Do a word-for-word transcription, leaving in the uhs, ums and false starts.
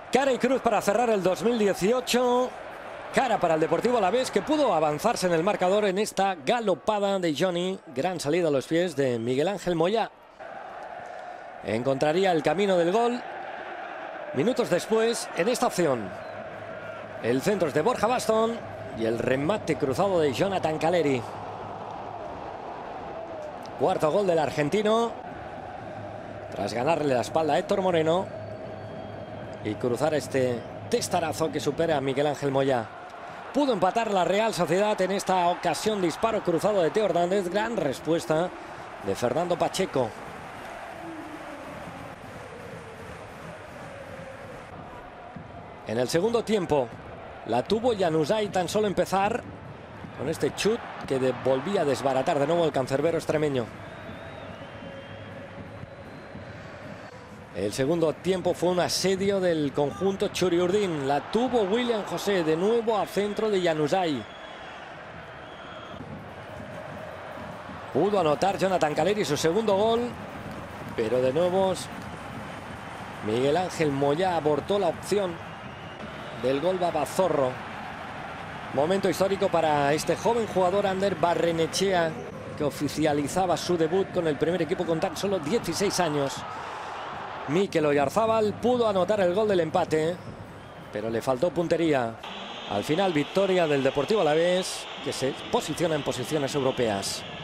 Cara y cruz para cerrar el dos mil dieciocho. Cara para el Deportivo Alavés, que pudo avanzarse en el marcador en esta galopada de Johnny. Gran salida a los pies de Miguel Ángel Moyá. Encontraría el camino del gol minutos después en esta opción. El centro es de Borja Bastón y el remate cruzado de Jonathan Calleri. Cuarto gol del argentino, tras ganarle la espalda a Héctor Moreno y cruzar este testarazo que supera a Miguel Ángel Moyá. Pudo empatar la Real Sociedad en esta ocasión. Disparo cruzado de Teo Hernández. Gran respuesta de Fernando Pacheco. En el segundo tiempo la tuvo Januzaj tan solo empezar con este chut que de, volvía a desbaratar de nuevo el cancerbero extremeño. El segundo tiempo fue un asedio del conjunto Churiurdin. La tuvo William José de nuevo a centro de Januzaj. Pudo anotar Jonathan Calleri su segundo gol, pero de nuevo Miguel Ángel Moyá abortó la opción del gol Babazorro. Momento histórico para este joven jugador Ander Barrenechea, que oficializaba su debut con el primer equipo con tan solo dieciséis años. Mikel Oyarzábal pudo anotar el gol del empate, pero le faltó puntería. Al final, victoria del Deportivo Alavés, que se posiciona en posiciones europeas.